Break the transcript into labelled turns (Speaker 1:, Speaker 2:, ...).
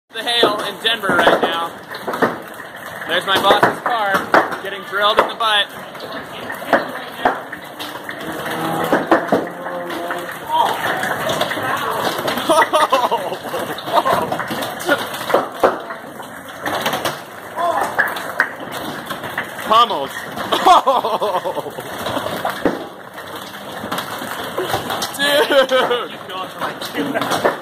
Speaker 1: The hail in Denver right now. There's my boss's car getting drilled in the butt. Pummelled. Dude!